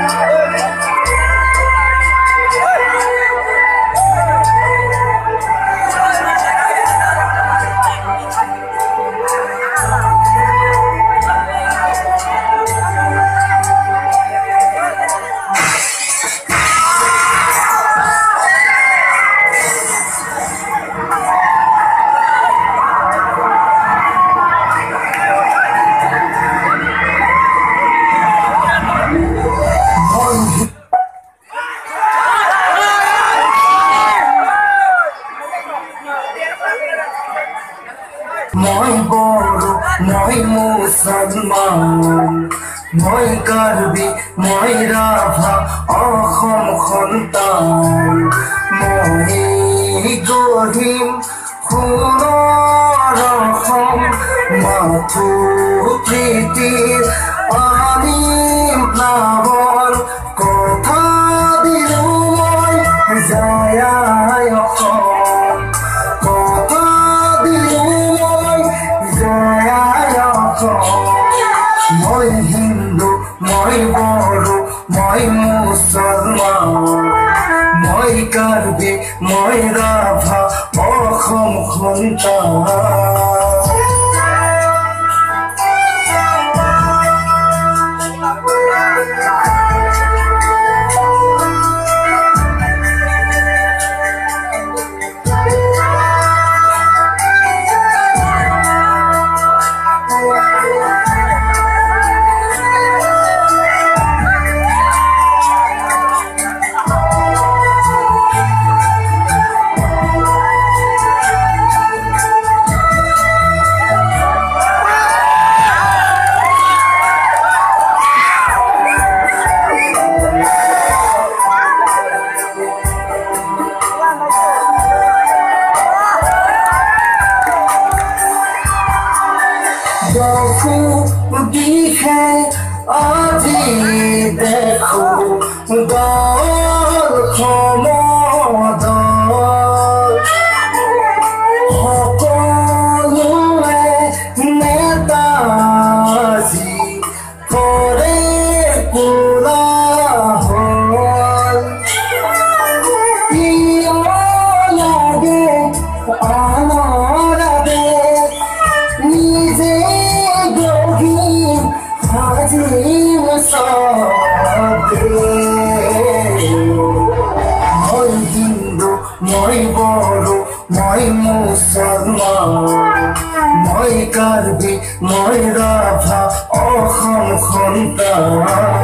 মই বড়ো মই মুছলমান মই কাৰ্বি মই ৰাভা অসম সন্তান মই গঢ়িম সোণৰ অসম মাথো প্ৰীতিৰ আনিম প্লাৱন কথা দিলো মই জয় আই অসম মই হিন্দু মই বড়ো মই মুছলমান মই কাৰ্বি মই ৰাভা অসম সন্তান দিশে আজি দেখো দল সমদল সকলোৱে নেতাজী কৰে কোলাহল লাগে আনৰ আবেগ নিজে মই হিন্দু মই বড়ো মই মুছলমান মই কাৰ্বি মই ৰাভা অসম সন্তান